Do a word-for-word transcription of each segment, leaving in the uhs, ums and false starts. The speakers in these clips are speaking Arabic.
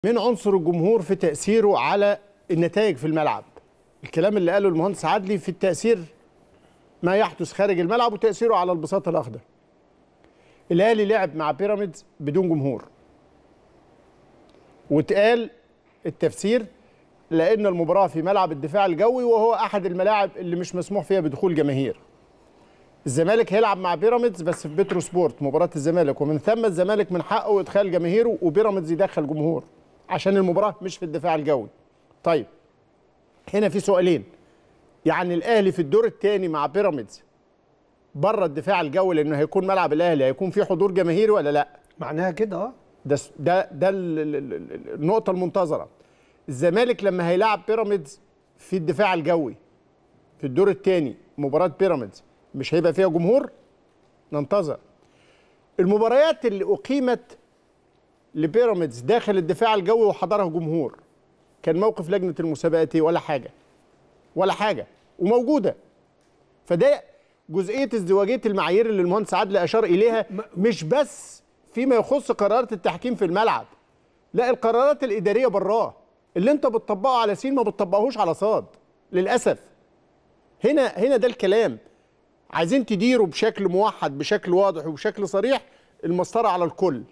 من عنصر الجمهور في تأثيره على النتائج في الملعب. الكلام اللي قاله المهندس عدلي في التأثير ما يحدث خارج الملعب وتأثيره على البساط الأخضر. الأهلي لعب مع بيراميدز بدون جمهور، واتقال التفسير لأن المباراة في ملعب الدفاع الجوي وهو أحد الملاعب اللي مش مسموح فيها بدخول جماهير. الزمالك هيلعب مع بيراميدز بس في بترو سبورت، مباراة الزمالك، ومن ثم الزمالك من حقه إدخال جماهيره وبيراميدز يدخل جمهور عشان المباراة مش في الدفاع الجوي. طيب هنا في سؤالين، يعني الأهلي في الدور الثاني مع بيراميدز بره الدفاع الجوي لأنه هيكون ملعب الأهلي هيكون فيه حضور جماهيري ولا لا؟ معناها كده اه ده ده ده النقطة المنتظرة. الزمالك لما هيلاعب بيراميدز في الدفاع الجوي في الدور الثاني مباراة بيراميدز مش هيبقى فيها جمهور؟ ننتظر. المباريات اللي أقيمت لبيراميدز داخل الدفاع الجوي وحضرها جمهور كان موقف لجنة المسابقات ولا حاجة ولا حاجة وموجودة. فده جزئية ازدواجية المعايير اللي المهندس عدلي أشار إليها، مش بس فيما يخص قرارات التحكيم في الملعب، لا القرارات الإدارية براه اللي أنت بتطبقه على سين ما بتطبقهوش على صاد للأسف. هنا هنا ده الكلام، عايزين تديروا بشكل موحد بشكل واضح وبشكل صريح، المسطرة على الكل.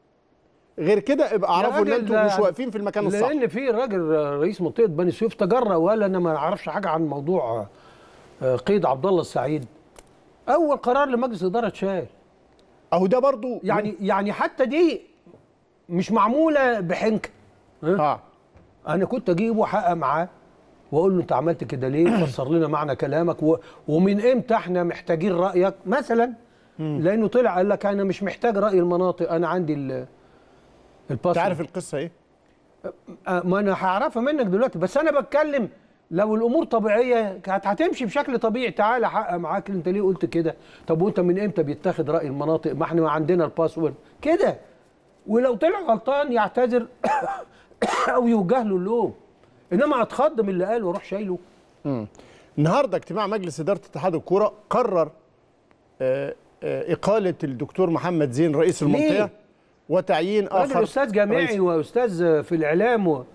غير كده ابقى اعرفوا ان انتوا مش واقفين في المكان الصح. لان في راجل رئيس منطقه بني سويف تجرأ وقال انا ما اعرفش حاجه عن موضوع قيد عبد الله السعيد. اول قرار لمجلس اداره اتشال. اهو ده برضو يعني يعني حتى دي مش معموله بحنكه. اه انا كنت اجيبه حق معاه واقول له انت عملت كده ليه؟ فسر لنا معنى كلامك و... ومن امتى احنا محتاجين رايك مثلا؟ لانه طلع قال لك انا مش محتاج راي المناطق، انا عندي ال انت عارف القصه ايه؟ ما انا هعرفها منك دلوقتي، بس انا بتكلم لو الامور طبيعيه كانت هتمشي بشكل طبيعي. تعالى حق معاك، انت ليه قلت كده؟ طب وانت من امتى بيتاخد راي المناطق؟ ما احنا عندنا الباسورد كده. ولو طلع غلطان يعتذر او يوجه له اللوم، انما اتخض من اللي قاله واروح شايله. امم النهارده اجتماع مجلس اداره اتحاد الكوره قرر آه آه اقاله الدكتور محمد زين رئيس المنطقه ليه؟ وتعيين اخر. راجل استاذ جامعي واستاذ في الاعلام و...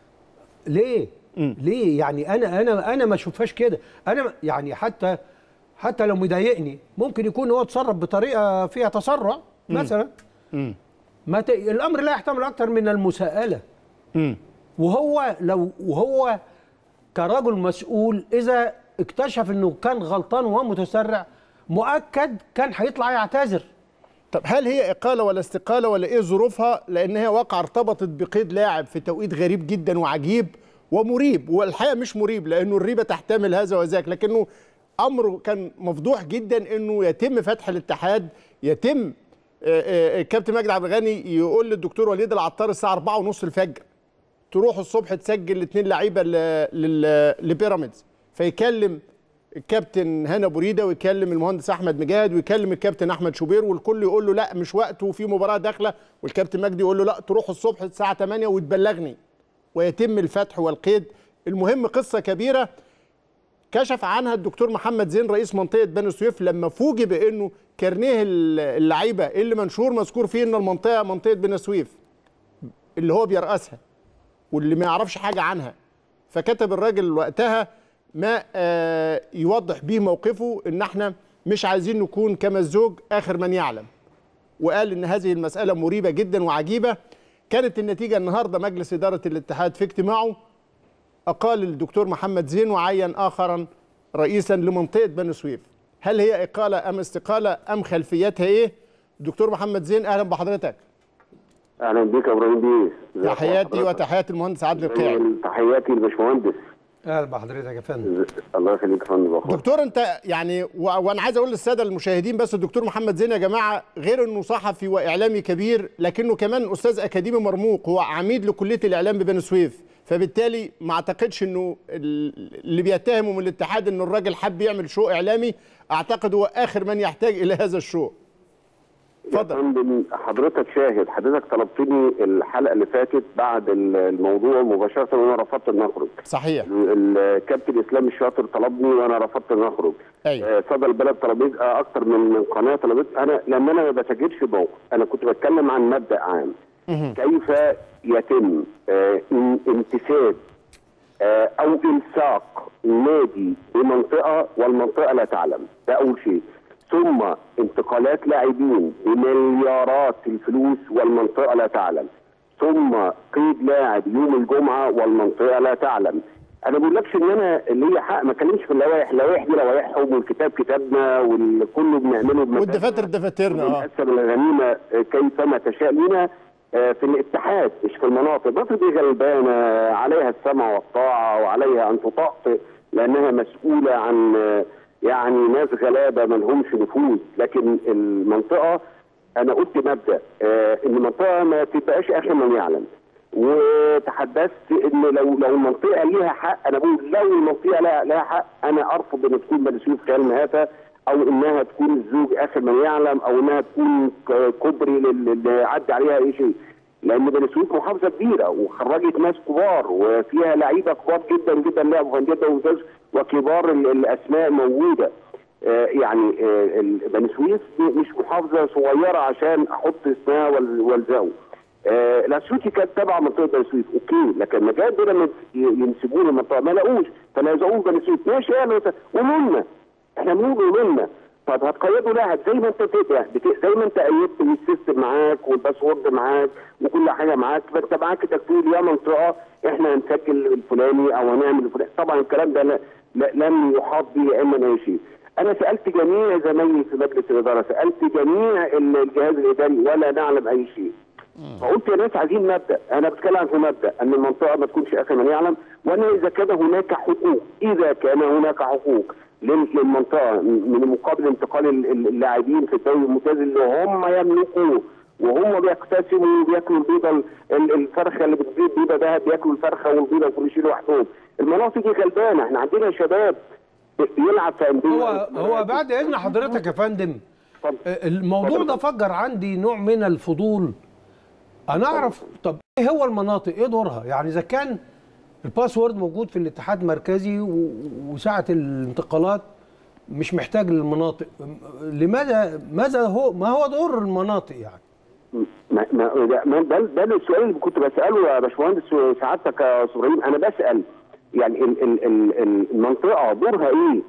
ليه؟ م. ليه؟ يعني انا انا انا ما اشوفهاش كده. انا يعني حتى حتى لو مضايقني ممكن يكون هو اتصرف بطريقه فيها تسرع مثلا. م. ما ت... الامر لا يحتمل اكثر من المساءله. م. وهو لو وهو كرجل مسؤول اذا اكتشف انه كان غلطان وهو متسرع مؤكد كان هيطلع يعتذر. طب هل هي إقالة ولا استقالة ولا إيه ظروفها؟ لأن هي واقعة ارتبطت بقيد لاعب في توقيت غريب جدا وعجيب ومريب، والحقيقة مش مريب لأنه الريبة تحتمل هذا وذاك، لكنه أمر كان مفضوح جدا إنه يتم فتح الاتحاد، يتم الكابتن مجدي عبد الغني يقول للدكتور وليد العطار الساعة أربعة ونص الفجر تروح الصبح تسجل الاثنين لعيبة لبيراميدز، فيكلم الكابتن هنا بريده ويكلم المهندس احمد مجاهد ويكلم الكابتن احمد شوبير والكل يقول له لا مش وقته وفي مباراه داخله، والكابتن مجدي يقول له لا تروح الصبح الساعه ثمانية وتبلغني، ويتم الفتح والقيد. المهم قصه كبيره كشف عنها الدكتور محمد زين رئيس منطقه بني سويف لما فوجئ بانه كارنيه اللعيبه اللي منشور مذكور فيه ان المنطقه منطقه بني سويف اللي هو بيرأسها واللي ما يعرفش حاجه عنها. فكتب الراجل وقتها ما آه يوضح به موقفه ان احنا مش عايزين نكون كما الزوج اخر من يعلم، وقال ان هذه المساله مريبه جدا وعجيبه. كانت النتيجه النهارده مجلس اداره الاتحاد في اجتماعه اقال الدكتور محمد زين وعين اخرا رئيسا لمنطقه بني سويف. هل هي اقاله ام استقاله ام خلفيتها ايه؟ دكتور محمد زين اهلا بحضرتك. اهلا بيك يا ابراهيم بيه. تحياتي وتحيات المهندس عدلي القيعي. تحياتي للباشمهندس. اهلا بحضرتك يا فندم. الله يخليك يا فندم. دكتور انت يعني و... وانا عايز اقول للساده المشاهدين بس الدكتور محمد زين يا جماعه غير انه صحفي واعلامي كبير لكنه كمان استاذ اكاديمي مرموق، هو عميد لكليه الاعلام ببني سويف، فبالتالي ما اعتقدش انه اللي بيتهموا من الاتحاد انه الراجل حب يعمل شو اعلامي، اعتقد هو اخر من يحتاج الى هذا الشو. اتفضل. حضرتك شاهد، حضرتك طلبتني الحلقه اللي فاتت بعد الموضوع مباشره وانا رفضت ان اخرج. صحيح. الكابتن اسلام الشاطر طلبني وانا رفضت ان اخرج. ايوه. صدى البلد طلبت اكتر من من قناه طلبت، انا لما انا ما بسجلش موقف، انا كنت بتكلم عن مبدا عام. كيف يتم آه انتساب آه او الصاق نادي بمنطقه والمنطقه لا تعلم، ده اول شيء. ثم انتقالات لاعبين بمليارات الفلوس والمنطقه لا تعلم، ثم قيد لاعب يوم الجمعه والمنطقه لا تعلم. انا ما بقولكش ان انا ليا حق، ما اتكلمش في اللوائح، اللوائح دي لوائحهم والكتاب كتابنا والكل بنعمله بمكاننا والدفاتر دفاترنا. اه ونقسم الغنيمه كيفما تشاء لينا في الاتحاد مش في المناطق. المناطق دي غلبانه عليها السمع والطاعه وعليها ان تطأطئ لانها مسؤوله عن يعني ناس غلابه ما لهمش نفوذ، لكن المنطقه انا قلت مبدا ان المنطقه ما تبقاش اخر من يعلم. وتحدثت ان لو لو المنطقه ليها حق، انا بقول لو المنطقه لها, لها حق انا ارفض ان تكون بني سويف خيال مآتة او انها تكون الزوج اخر من يعلم او انها تكون كوبري اللي عدى عليها اي شيء، لان بني سويف محافظه كبيره وخرجت ناس كبار وفيها لعيبه كبار جدا جدا لعبوا جدا وممتاز وكبار الاسماء موجوده. آه يعني آه بني سويف مش محافظه صغيره عشان احط اسمها والزقه. آه الاسيوطي كانت تبع منطقه بني سويف اوكي، لكن لما جاء بيراميدز ينسبوه للمنطقه ما لقوش فنزعوه بني سويف ماشي يعني قولوا احنا بنقول قولوا طب هتقيدوا لاعب زي ما انت تبقى زي ما انت قيدت والسيستم معاك والباسورد معاك وكل حاجه معاك، فانت معاك تكتب يا منطقه احنا هنسجل الفلاني او هنعمل الفلاني. طبعا الكلام ده لم يحاط به علما اي شيء. انا سالت جميع زمايلي في مجلس الاداره، سالت جميع الجهاز الاداري ولا نعلم اي شيء. فقلت يا ناس عايزين مبدا، انا بتكلم في مبدا ان المنطقه ما تكونش اخر من يعلم، وان اذا كان هناك حقوق اذا كان هناك حقوق للمنطقه من مقابل انتقال اللاعبين في الدوري الممتاز اللي هم يملكوه وهم بيقتسموا وبياكلوا البيضه الفرخه اللي بتبيض بيضه دهب بياكلوا الفرخه والبيضه وكل شيء لوحدهم. المناطق دي غلبانه، احنا عندنا شباب بيلعب في انديه. هو هو بعد اذن حضرتك يا فندم الموضوع ده فجر عندي نوع من الفضول. انا اعرف طب ايه هو المناطق ايه دورها؟ يعني اذا كان الباسورد موجود في الاتحاد المركزي وساعه الانتقالات مش محتاج للمناطق، لماذا ماذا هو ما هو دور المناطق يعني؟ ما ما ده ده السؤال اللي كنت بساله يا باشمهندس سعادتك يا استاذ ابراهيم. انا بسال يعني ال ال ال المنطقه دورها ايه؟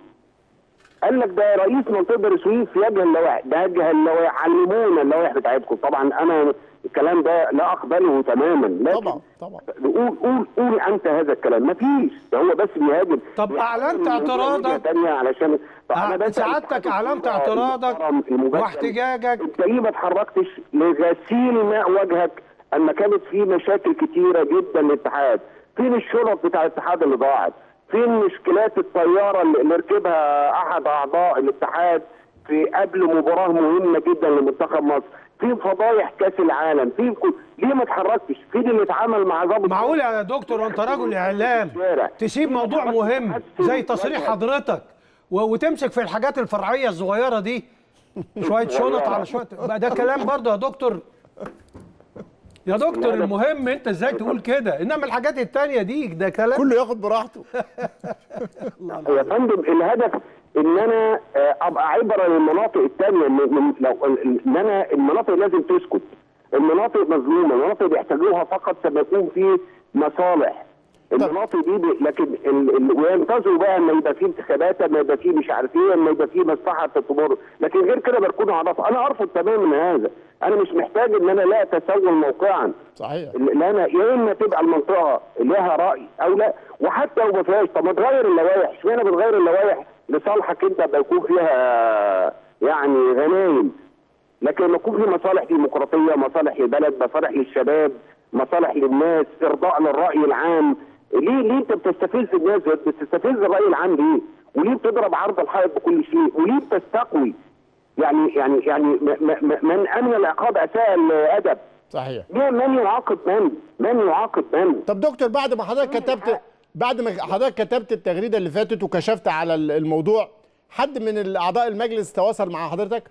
قال لك ده رئيس منطقه بني سويف يجهل اللوائح، ده يجهل اللوائح، علمونا اللوائح بتاعتكم. طبعا انا الكلام ده لا اقبله تماما، لكن طبعا طبعا قول قول قول انت هذا الكلام، ما فيش، ده هو بس بيهاجم. طب اعلنت اعتراضك علشان أه سعادتك اعلنت اعتراضك واحتجاجك، انت ليه ما اتحركتش لغسيل ماء وجهك اما كانت في مشاكل كتيره جدا للاتحاد؟ فين الشرط بتاع الاتحاد اللي ضاعت؟ فين مشكلات الطياره اللي ركبها احد اعضاء الاتحاد في قبل مباراه مهمه جدا لمنتخب مصر؟ في فضايح كاس العالم، في كل... ليه ما اتحركتش؟ فين اللي اتعامل مع ضابط؟ معقول يا دكتور وانت رجل اعلام تسيب موضوع مهم زي تصريح حضرتك وتمسك في الحاجات الفرعيه الصغيره دي؟ شويه شنط على شويه بقى ده كلام برضه يا دكتور. يا دكتور المهم انت ازاي تقول كده، انما الحاجات التانية دي ده كلام كله ياخد براحته. يا فندم الهدف ان انا ابقى عبره للمناطق الثانيه، ان ان انا المناطق لازم تسكت، المناطق مظلومه، المناطق بيحتاجوها فقط لما يكون في مصالح. المناطق دي لكن وينتظروا بقى ان يبقى في انتخابات، اما يبقى في مش عارف ايه، اما يبقى في مصلحه تمر، لكن غير كده بيكونوا عبث. انا ارفض تماما هذا، انا مش محتاج ان انا لا اتسول موقعا. صحيح. لا انا يا اما تبقى المنطقه لها راي او لا، وحتى لو ما فيهاش طب ما تغير اللوائح، اشمعنى بتغير اللوائح لصالحك انت بيكون فيها يعني غنايم؟ لكن لما يكون في مصالح ديمقراطيه، مصالح للبلد، مصالح للشباب، مصالح للناس، ارضاء للراي العام، ليه ليه انت بتستفز الناس؟ بتستفز الراي العام ليه؟ وليه بتضرب عرض الحائط بكل شيء؟ وليه بتستقوي؟ يعني يعني يعني من امن العقاب اساء الادب. صحيح. من يعاقب من؟ من يعاقب من؟ طب دكتور بعد ما حضرتك كتبت بعد ما حضرتك كتبت التغريده اللي فاتت وكشفت على الموضوع، حد من اعضاء المجلس تواصل مع حضرتك؟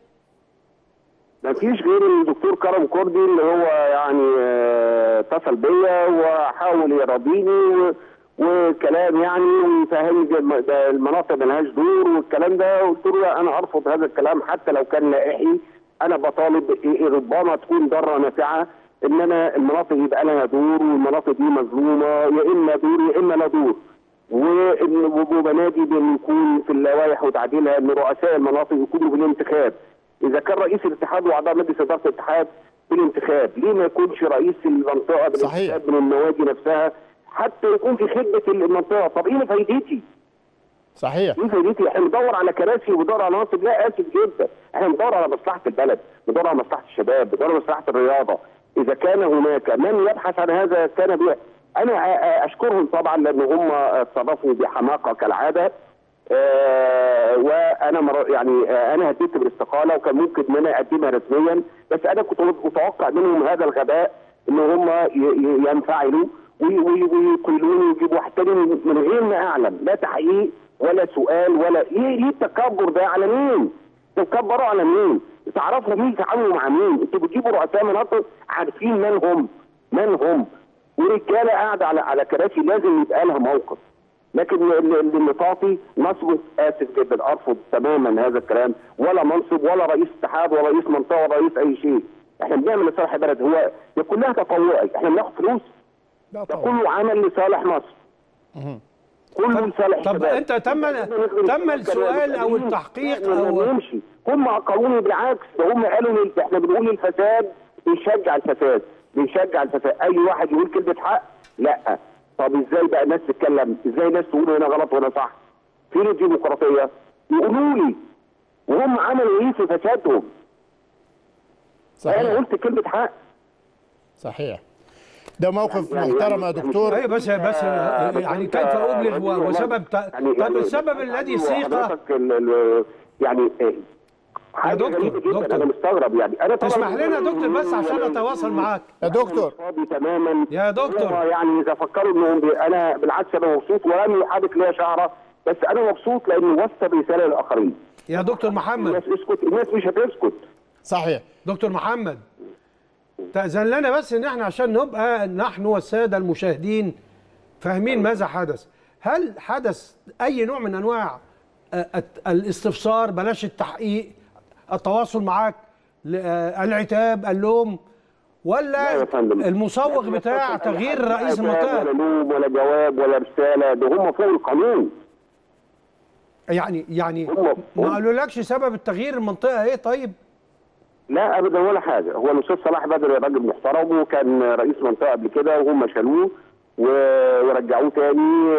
ما فيش غير الدكتور كرم كردي اللي هو يعني اتصل بيا وحاول يراضيني وكلام يعني ويفهمني المناطق ملهاش دور والكلام ده. قلت له انا ارفض هذا الكلام حتى لو كان لائحي. انا بطالب ربما تكون ضاره نافعه ان انا المناطق يبقى لها دور والمناطق دي مظلومه، يا اما دور يا اما لا دور. وبنادي بان يكون في اللوائح وتعديلها ان رؤساء المناطق يكونوا بالانتخاب. اذا كان رئيس الاتحاد واعضاء مجلس اداره الاتحاد بالانتخاب، ليه ما يكونش رئيس المنطقه بالانتخاب من النوادي نفسها حتى يكون في خدمه المنطقه؟ طب ايه فايدتي؟ صحيح. ايه فايدتي؟ احنا بندور على كراسي وبندور على مناصب؟ لا، اسف جدا، احنا بندور على مصلحه البلد، بندور على مصلحه الشباب، بندور على مصلحه الرياضه. اذا كان هناك من يبحث عن هذا كان بيه. انا اشكرهم طبعا لان هم اتصرفوا بحماقه كالعاده. آه وانا مر... يعني آه انا هديت بالاستقاله وكان ممكن ان انا اقدمها رسميا، بس انا كنت متوقع منهم هذا الغباء ان هم ي... ينفعلوا ويقيلوني ويجيبوا واحد تاني من غير ما اعلم، لا تحقيق ولا سؤال ولا ايه. ايه التكبر ده؟ على مين؟ تكبروا على مين؟ تعرفوا مين يتعاملوا مع مين؟ انتوا بتجيبوا رؤساء مناطق عارفين من هم من هم ورجاله قاعده على على كراسي لازم يبقى لها موقف. لكن النطاقي نصبه، اسف جدا، ارفض تماما هذا الكلام، ولا منصب ولا رئيس اتحاد ولا رئيس منطقه ولا رئيس اي شيء. احنا بنعمل لصالح البلد، هو ده كلها تطوعي، احنا بناخد فلوس؟ ده كله عمل لصالح مصر. كله لصالح طب الشباب. انت تم تم السؤال او التحقيق او نمشي؟ هم عقلوني بالعكس، ده هم قالوا لي احنا بنقول الفساد بنشجع الفساد، بنشجع الفساد، اي واحد يقول كلمه حق لا. طب ازاي بقى الناس تتكلم؟ ازاي الناس تقول هنا غلط وهنا صح؟ فين الديمقراطيه؟ يقولوا لي وهم عملوا ايه في فسادهم؟ صحيح. انا قلت كلمه حق. صحيح. ده موقف يعني محترم يعني يا دكتور. ايوه بس بس يعني كيف ابلغ وسبب يعني طب السبب الذي سيق يعني يا دكتور دكتور انا مستغرب يعني. انا تسمح لنا يا دكتور بس عشان اتواصل معاك يا دكتور فاضي تماما يا دكتور. يعني اذا فكروا انهم انا بالعكس انا مبسوط ولم يحدث لي شعره، بس انا مبسوط لانه وصل رساله للاخرين. يا دكتور محمد الناس اسكت، الناس مش هتسكت. صحيح. دكتور محمد تأذن لنا بس ان احنا عشان نبقى نحن والساده المشاهدين فاهمين ماذا حدث. هل حدث اي نوع من انواع الاستفسار، بلاش التحقيق، التواصل معاك، العتاب، اللوم، ولا المصوغ بتاع تغيير رئيس المنطقه؟ ولا لوم ولا جواب ولا رساله، ده هم فوق القانون. يعني يعني هم ما قالولكش سبب التغيير المنطقه ايه؟ طيب لا ابدا ولا حاجه. هو الاستاذ صلاح بدر راجل محترم وكان رئيس منطقه قبل كده وهم شالوه ورجعوه تاني.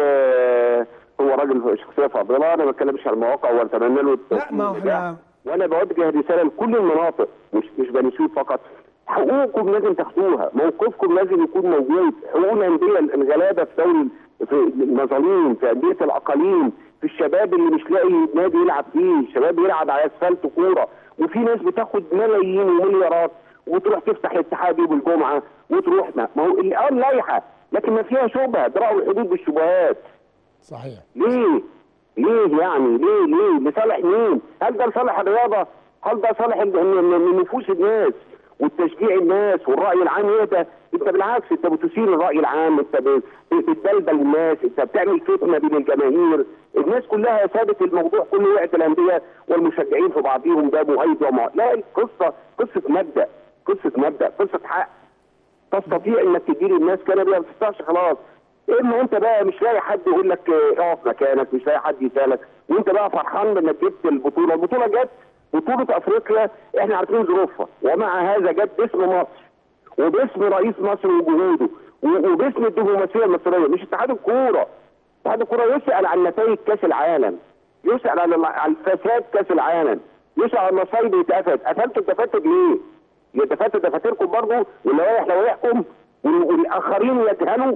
هو راجل شخصيه فاضله، انا ما بتكلمش عن المواقع واتمنى له لا ما احنا وانا بوجه رساله لكل المناطق مش مش بني سويف فقط. حقوقكم لازم تاخدوها، موقفكم لازم يكون موجود. حقوق الانديه الغلابه في دوري في المظالم، في انديه الاقاليم، في الشباب اللي مش لاقي نادي يلعب فيه، الشباب يلعب على اسفلت كوره، وفي ناس بتاخد ملايين ومليارات وتروح تفتح الاتحاد يوم الجمعه وتروح ما, ما هو اللي قال لايحه لكن ما فيها شبهه، درعوا الحدود بالشبهات. صحيح. ليه؟ ليه يعني؟ ليه ليه؟ لصالح مين؟ هل ده لصالح الرياضه؟ هل ده صالح نفوس الناس والتشجيع الناس والراي العام يهدى؟ انت بالعكس انت بتثير الراي العام، انت بتدلدل الناس، انت بتعمل فتنه بين الجماهير، الناس كلها سابت الموضوع كله، وقعت الانديه والمشجعين في بعضهم ده مؤيد ومع لا. القصه قصه مبدا، قصه مبدا، قصه حق. تستطيع انك تدير الناس كان بيها ما تستطيعش خلاص. اما انت بقى مش لاقي حد يقول لك اقف مكانك، مش لاقي حد يسالك، وانت بقى فرحان انك جبت البطوله، البطوله جت بطوله افريقيا احنا عارفين ظروفها، ومع هذا جت باسم مصر وباسم رئيس مصر وجهوده وباسم الدبلوماسيه المصريه، مش اتحاد الكوره. اتحاد الكوره يسال عن نتائج كاس العالم، يسال عن عن فساد كاس العالم، يسال عن مصايب اتقفلت، قفلتوا الدفاتر ليه؟ يا دفاتر دفاتركم برضه واللوائح لوائحكم والاخرين يجهلوا.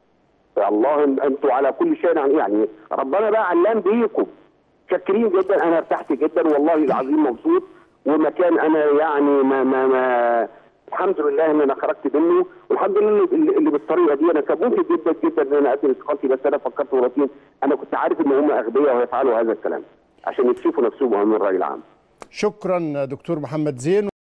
يا الله انتوا على كل شيء يعني ربنا بقى علام بيكم. شاكرين جدا، انا ارتحت جدا والله العظيم، مبسوط، ومكان انا يعني ما ما ما الحمد لله ان انا خرجت منه، والحمد لله اللي, اللي بالطريقه دي. انا كان ممكن جدا جدا ان انا اقدم استقالتي، بس انا فكرت مرتين، انا كنت عارف ان هم اغبياء وهيفعلوا هذا الكلام عشان يكشفوا نفسهم من الراي العام. شكرا دكتور محمد زين.